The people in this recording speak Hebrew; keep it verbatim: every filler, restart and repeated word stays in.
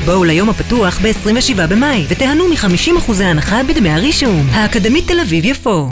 בואו ליום הפתוח ב-עשרים ושבעה במאי ותיהנו מ-חמישים אחוז הנחה בדמי הרישום. האקדמית תל אביב יפו.